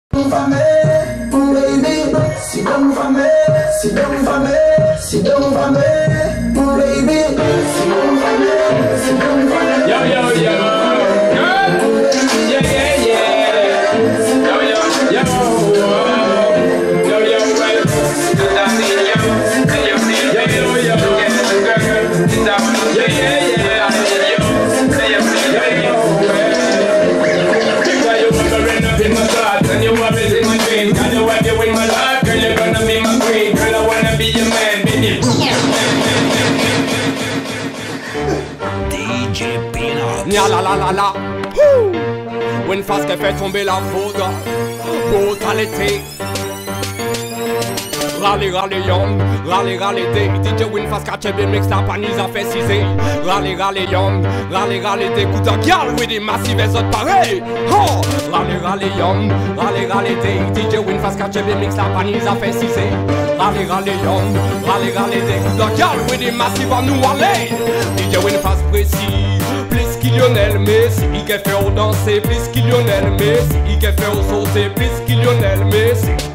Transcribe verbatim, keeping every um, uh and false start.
for me, baby. Sit down for me, sit down for me, sit down for me, baby. Sit down for me, sit down for me. Yo, yo, yo, girl. Yeah, yeah, yeah. Yo, yo, yo, yo, yo, well, daddy, yo, and yo, yo, yo, yo, girl, yeah, yeah, yeah, yo, and yo, yo, yo, well. Because you were burning up in my thoughts and you were busy in my dreams. Cause you have you in my life, girl, you're gonna be my queen. Girl, I wanna be your man, baby. D J Peanut. Nya la la la la. WINFAST qui fait tomber la foudre. Brutalité. Rallye, rallye, young, rallye, rallye, day. D J WINFAST catch the mix, la panise a fait cisé. Rallye, rallye, young, rallye, rallye, day. Coup de girl with the massive as autres pareil. Oh! Rallye, rallye, young, rallye, rallye, day. D J WINFAST catch the mix, la panise a fait cisé. Rallye, rallye, young, rallye, rallye, day. Coup de girl with the massive à nous aller. D J WINFAST précis, plus qu'il Lionel Messi. Il fait au danser, plus qu'il Lionel Messi. Il fait au sauter, plus qu'il Lionel Messi.